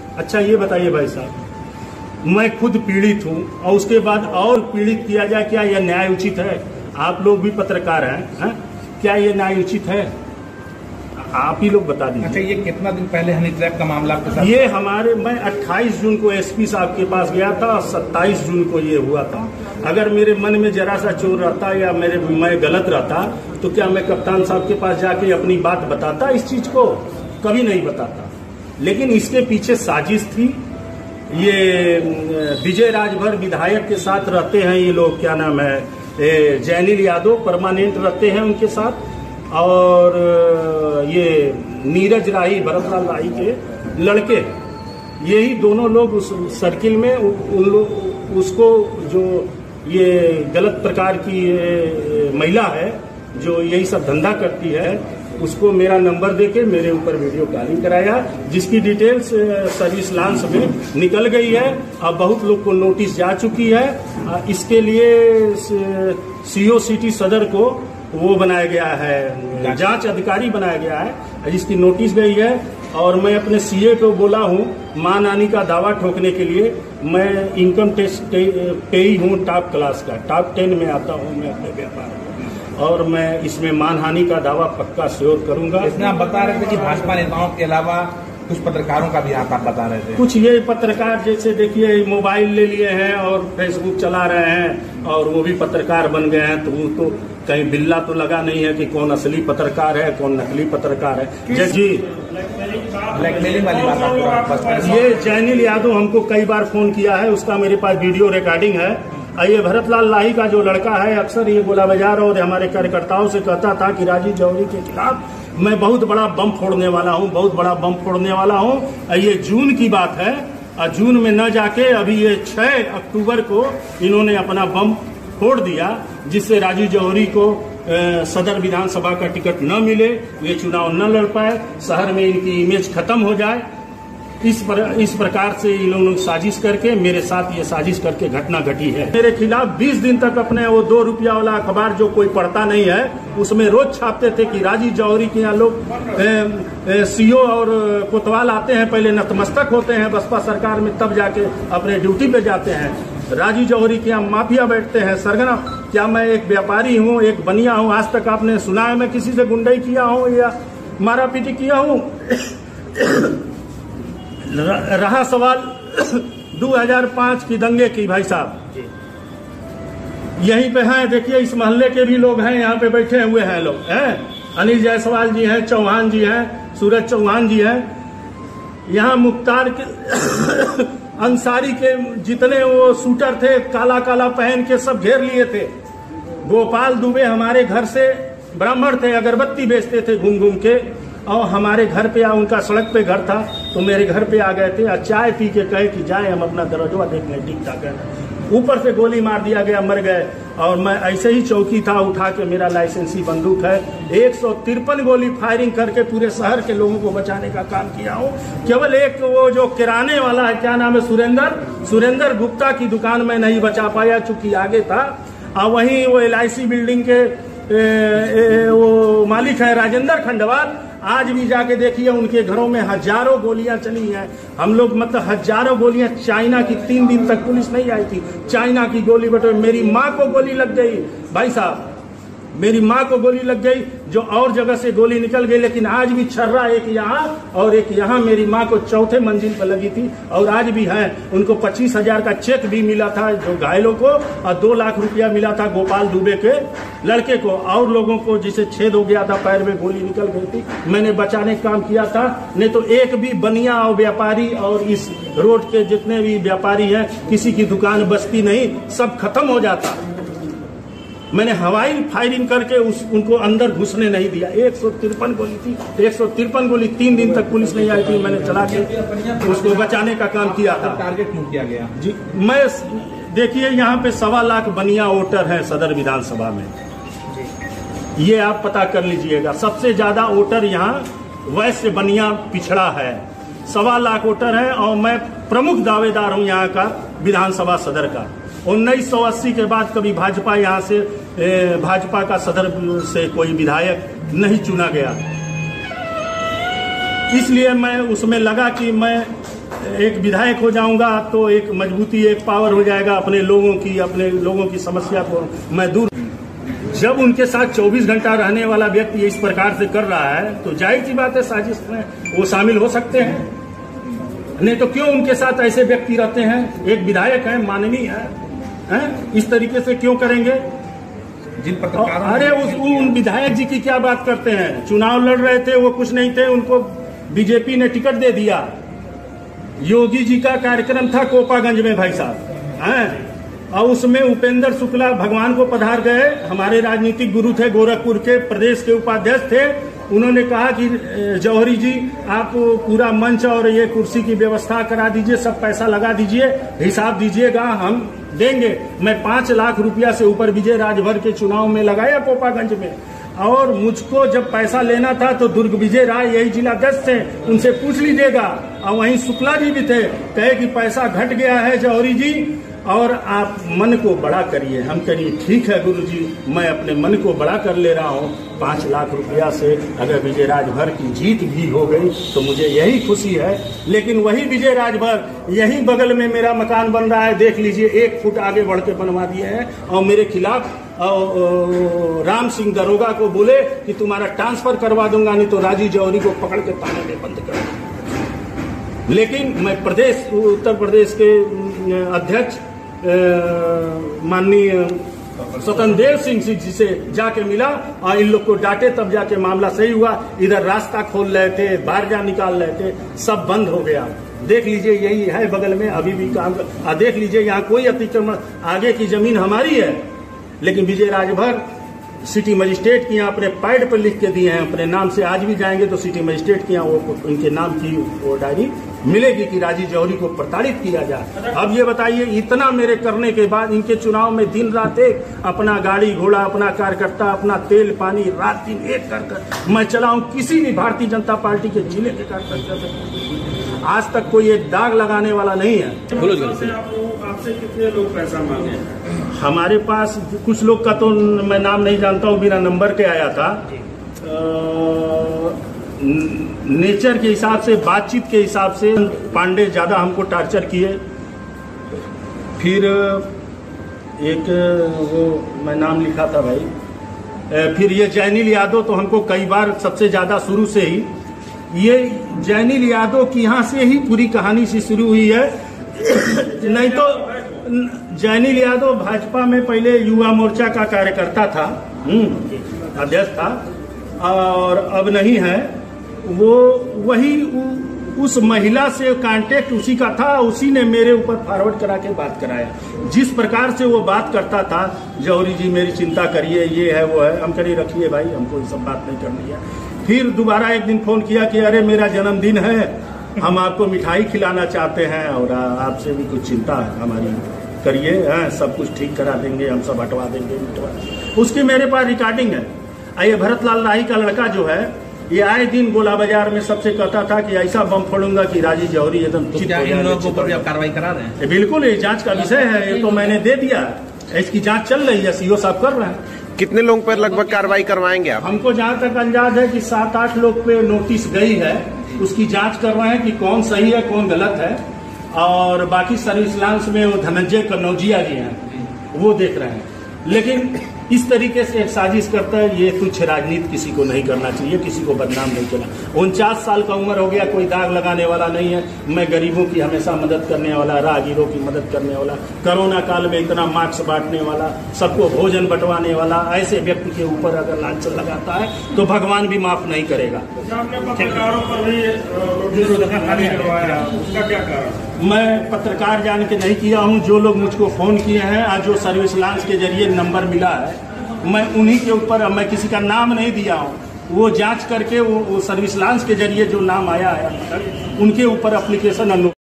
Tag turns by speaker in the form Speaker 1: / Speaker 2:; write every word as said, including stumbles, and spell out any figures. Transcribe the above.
Speaker 1: अच्छा ये बताइए भाई साहब, मैं खुद पीड़ित हूँ और उसके बाद और पीड़ित किया जाए, क्या यह न्याय उचित है? आप लोग भी पत्रकार हैं, हैं? क्या ये न्याय उचित है? आप ही लोग बता दीजिए।
Speaker 2: अच्छा, ये कितना दिन पहले हनी ट्रैप का मामला आपके साथ?
Speaker 1: ये हमारे मैं अट्ठाईस जून को एसपी साहब के पास गया था और सत्ताईस जून को ये हुआ था। अगर मेरे मन में जरा सा चोर रहता या मेरे मैं गलत रहता तो क्या मैं कप्तान साहब के पास जाके अपनी बात बताता? इस चीज को कभी नहीं बताता। लेकिन इसके पीछे साजिश थी। ये विजय राजभर विधायक के साथ रहते हैं ये लोग, क्या नाम है, जैनिल यादव परमानेंट रहते हैं उनके साथ, और ये नीरज राही भरतलाल राही के लड़के, यही दोनों लोग उस सर्किल में उन लोग उसको जो ये गलत प्रकार की महिला है जो यही सब धंधा करती है उसको मेरा नंबर देके मेरे ऊपर वीडियो कॉलिंग कराया, जिसकी डिटेल्स सर्विस लॉन्च में निकल गई है। अब बहुत लोग को नोटिस जा चुकी है। इसके लिए सीओ सिटी सदर को वो बनाया गया है, जांच अधिकारी बनाया गया है, जिसकी नोटिस गई है। और मैं अपने सीए को बोला हूँ मां नानी का दावा ठोकने के लिए। मैं इनकम टैक्स पेई हूँ टॉप क्लास का, टॉप टेन में आता हूँ मैं अपने व्यापार में, और मैं इसमें मानहानि का दावा पक्का श्योर करूंगा।
Speaker 2: इसमें आप बता रहे थे कि भाजपा नेताओं के अलावा कुछ पत्रकारों का भी आप बता रहे थे।
Speaker 1: कुछ ये पत्रकार जैसे देखिए मोबाइल ले लिए हैं और फेसबुक चला रहे हैं और वो भी पत्रकार बन गए हैं, तो वो तो कहीं बिल्ला तो लगा नहीं है कि कौन असली पत्रकार है कौन नकली पत्रकार है। जी
Speaker 2: ब्लैकमेलिंग वाली बात,
Speaker 1: ये जैनिल यादव हमको कई बार फोन किया है, उसका मेरे पास वीडियो रिकॉर्डिंग है। ये भरतलाल लाही का जो लड़का है अक्सर ये गोला बाजार और हमारे कार्यकर्ताओं से कहता था कि राजीव जौहरी के खिलाफ मैं बहुत बड़ा बम फोड़ने वाला हूं, बहुत बड़ा बम फोड़ने वाला हूं। ये जून की बात है और जून में न जाके अभी ये छह अक्टूबर को इन्होंने अपना बम फोड़ दिया, जिससे राजीव जौहरी को ए, सदर विधानसभा का टिकट न मिले, ये चुनाव न लड़ पाए, शहर में इनकी इमेज खत्म हो जाए। इस पर, इस प्रकार से इन लोगों ने साजिश करके मेरे साथ ये साजिश करके घटना घटी है। मेरे खिलाफ बीस दिन तक अपने वो दो रुपया वाला अखबार जो कोई पढ़ता नहीं है उसमें रोज छापते थे कि राजीव जौहरी के यहाँ लोग सीओ और कोतवाल आते हैं, पहले नतमस्तक होते हैं बसपा सरकार में, तब जाके अपने ड्यूटी पे जाते हैं। राजीव जौहरी के यहाँ माफिया बैठते हैं, सरगना। क्या मैं एक व्यापारी हूँ, एक बनिया हूँ? आज तक आपने सुना है मैं किसी से गुंडाई किया हूँ या मारा पीटी किया हूँ? रहा सवाल दो हज़ार पाँच की दंगे की, भाई साहब यहीं पे हैं, देखिए इस मोहल्ले के भी लोग हैं, यहाँ पे बैठे हुए हैं लोग हैं। अनिल जायसवाल जी हैं, चौहान जी हैं, सूरज चौहान जी हैं। यहाँ मुख्तार के अंसारी के जितने वो शूटर थे काला काला पहन के सब घेर लिए थे। गोपाल दुबे हमारे घर से ब्राह्मण थे, अगरबत्ती बेचते थे घूम घूम के, और हमारे घर पे आ, उनका सड़क पे घर था तो मेरे घर पे आ गए थे और चाय पी के कहे कि जाए हम अपना दरवाजा देखने, ठीक ठाक है। ऊपर से गोली मार दिया गया, मर गए। और मैं ऐसे ही चौकी था उठा के, मेरा लाइसेंसी बंदूक है, एक सौ तिरपन गोली फायरिंग करके पूरे शहर के लोगों को बचाने का काम किया हूँ। केवल एक वो जो किराने वाला है, क्या नाम है, सुरेंद्र सुरेंद्र गुप्ता की दुकान में नहीं बचा पाया चूंकि आगे था। और वहीं वो एल आई सी बिल्डिंग के ए, ए, वो मालिक है राजेंद्र खंडवाल, आज भी जाके देखिए उनके घरों में हजारों गोलियां चली हैं। हम लोग मतलब हजारों गोलियां, चाइना की तीन दिन तक पुलिस नहीं आई थी, चाइना की गोली बटे मेरी माँ को गोली लग गई भाई साहब, मेरी माँ को गोली लग गई, जो और जगह से गोली निकल गई। लेकिन आज भी छर्रा एक यहाँ और एक यहाँ, मेरी माँ को चौथे मंजिल पर लगी थी और आज भी है। उनको पच्चीस हजार का चेक भी मिला था जो घायलों को, और दो लाख रुपया मिला था गोपाल दुबे के लड़के को। और लोगों को जिसे छेद हो गया था, पैर में गोली निकल गई थी, मैंने बचाने का काम किया था। नहीं तो एक भी बनिया और व्यापारी और इस रोड के जितने भी व्यापारी हैं, किसी की दुकान बचती नहीं, सब खत्म हो जाता। मैंने हवाई फायरिंग करके उस उनको अंदर घुसने नहीं दिया। एक सौ तिरपन गोली थी, एक सौ तिरपन गोली तीन दिन तक पुलिस नहीं आई थी, मैंने चला के उसको बचाने का काम किया था।
Speaker 2: टारगेट क्यों किया गया
Speaker 1: जी? मैं देखिए यहाँ पे सवा लाख बनिया वोटर हैं सदर विधानसभा में, ये आप पता कर लीजिएगा। सबसे ज्यादा वोटर यहाँ वैश्य बनिया पिछड़ा है, सवा लाख वोटर है। और मैं प्रमुख दावेदार हूँ यहाँ का विधानसभा सदर का। उन्नीस सौ अस्सी के बाद कभी भाजपा यहाँ से भाजपा का सदर से कोई विधायक नहीं चुना गया, इसलिए मैं उसमें लगा कि मैं एक विधायक हो जाऊंगा तो एक मजबूती, एक पावर हो जाएगा अपने लोगों की, अपने लोगों की समस्या को मैं दूर। जब उनके साथ चौबीस घंटा रहने वाला व्यक्ति इस प्रकार से कर रहा है तो जाहिर सी बात है साजिश में वो शामिल हो सकते हैं, नहीं तो क्यों उनके साथ ऐसे व्यक्ति रहते हैं? एक विधायक है, माननीय है, हैं? इस तरीके से क्यों करेंगे?
Speaker 2: जिन पत्रकारों
Speaker 1: अरे उस उन विधायक जी की क्या बात करते हैं? चुनाव लड़ रहे थे, वो कुछ नहीं थे, उनको बीजेपी ने टिकट दे दिया। योगी जी का कार्यक्रम था कोपागंज में भाई साहब, हैं? और उसमें उपेंद्र शुक्ला भगवान को पधार गए, हमारे राजनीतिक गुरु थे, गोरखपुर के प्रदेश के उपाध्यक्ष थे। उन्होंने कहा कि जौहरी जी आप पूरा मंच और ये कुर्सी की व्यवस्था करा दीजिए, सब पैसा लगा दीजिए, हिसाब दीजिएगा, हम देंगे। मैं पांच लाख रुपया से ऊपर विजय राजभर के चुनाव में लगाया कोपागंज में, और मुझको जब पैसा लेना था तो दुर्ग विजय राय यही जिलाध्यक्ष थे, उनसे पूछ लीजिएगा। और वहीं शुक्ला जी भी थे, कहे कि पैसा घट गया है जौहरी जी और आप मन को बड़ा करिए। हम करिए ठीक है गुरुजी, मैं अपने मन को बड़ा कर ले रहा हूँ। पांच लाख रुपया से अगर विजय राजभर की जीत भी हो गई तो मुझे यही खुशी है। लेकिन वही विजय राजभर यही बगल में मेरा मकान बन रहा है, देख लीजिए, एक फुट आगे बढ़ के बनवा दिए हैं और मेरे खिलाफ और राम सिंह दरोगा को बोले कि तुम्हारा ट्रांसफर करवा दूंगा, नहीं तो राजीव जौहरी को पकड़ के थाने में बंद कर दूंगा। लेकिन मैं प्रदेश उत्तर प्रदेश के अध्यक्ष माननीय स्वतंत्र देव सिंह जी से जाके मिला और इन लोग को डांटे, तब जाके मामला सही हुआ। इधर रास्ता खोल रहे थे, बारजा निकाल रहे थे, सब बंद हो गया। देख लीजिए, यही है बगल में अभी भी काम कर, देख लीजिए यहाँ कोई अतिक्रमण, आगे की जमीन हमारी है, लेकिन विजय राजभर सिटी मजिस्ट्रेट की यहाँ अपने पैड पर लिख के दिए हैं अपने नाम से। आज भी जाएंगे तो सिटी मजिस्ट्रेट की यहाँ वो उनके नाम की वो डायरी मिलेगी कि राजीव जौहरी को प्रताड़ित किया जाए। अब ये बताइए, इतना मेरे करने के बाद इनके चुनाव में दिन रात एक अपना गाड़ी घोड़ा, अपना कार्यकर्ता, अपना तेल पानी रात दिन एक कर कर मैं चलाऊं, किसी भी भारतीय जनता पार्टी के जिले के कार्यकर्ता से आज तक कोई एक दाग लगाने वाला नहीं है।
Speaker 3: आपसे कितने लोग पैसा मांगे?
Speaker 1: हमारे पास कुछ लोग का तो मैं नाम नहीं जानता हूँ, बिना नंबर के आया था। नेचर के हिसाब से, बातचीत के हिसाब से पांडे ज्यादा हमको टार्चर किए। फिर एक वो मैं नाम लिखा था भाई, फिर ये जैनिल यादव तो हमको कई बार सबसे ज्यादा शुरू से ही, ये जैनिल यादव की यहाँ से ही पूरी कहानी सी शुरू हुई है। नहीं तो जैनिल यादव भाजपा में पहले युवा मोर्चा का कार्यकर्ता था, अध्यक्ष था, और अब नहीं है। वो वही उ, उस महिला से कांटेक्ट उसी का था, उसी ने मेरे ऊपर फॉरवर्ड करा के बात कराया। जिस प्रकार से वो बात करता था, जौहरी जी मेरी चिंता करिए, ये है वो है, हम करिए रखिए भाई, हमको ये सब बात नहीं करनी है। फिर दोबारा एक दिन फोन किया कि अरे मेरा जन्मदिन है, हम आपको मिठाई खिलाना चाहते हैं और आपसे भी कुछ चिंता है हमारी, करिए, हैं सब कुछ ठीक करा देंगे, हम सब हटवा देंगे, मिटवा। उसकी मेरे पास रिकॉर्डिंग है। ये भरत लाल राही का लड़का जो है, ये आए दिन गोला बाजार में सबसे कहता था कि ऐसा बम फोड़ूंगा कि राजीव जौहरी एकदम
Speaker 2: तो क्या इन लोगों के ऊपर भी आप कार्रवाई करा रहे हैं?
Speaker 1: बिल्कुल, ये जांच का विषय है, ये तो मैंने दे दिया, इसकी जांच चल रही है, सीओ साहब कर रहे हैं।
Speaker 4: कितने लोगों पर लगभग कार्रवाई करवाएंगे आप?
Speaker 1: हमको जहाँ तक अंदाज है कि सात आठ लोग पे नोटिस गई है, उसकी जांच कर रहे हैं कि कौन सही है कौन गलत है। और बाकी सर्विस लांस में वो धनंजय कन्नौजिया जी हैं, वो देख रहे हैं। लेकिन इस तरीके से एक साजिश करता है, ये तुच्छ राजनीति किसी को नहीं करना चाहिए, किसी को बदनाम नहीं करना। उनचास साल का उम्र हो गया, कोई दाग लगाने वाला नहीं है। मैं गरीबों की हमेशा मदद करने वाला, राहगीरों की मदद करने वाला, कोरोना काल में इतना मास्क बांटने वाला, सबको भोजन बंटवाने वाला, ऐसे व्यक्ति के ऊपर अगर लांछन लगाता है तो भगवान भी माफ नहीं करेगा।
Speaker 3: पत्रकारों पर भी करवाया, उसका क्या कारण?
Speaker 1: मैं पत्रकार जान के नहीं किया हूं, जो लोग मुझको फोन किए हैं, आज जो सर्विस लांस के जरिए नंबर मिला है, मैं उन्हीं के ऊपर, मैं किसी का नाम नहीं दिया हूं, वो जांच करके वो, वो सर्विस लांस के जरिए जो नाम आया है उनके ऊपर एप्लीकेशन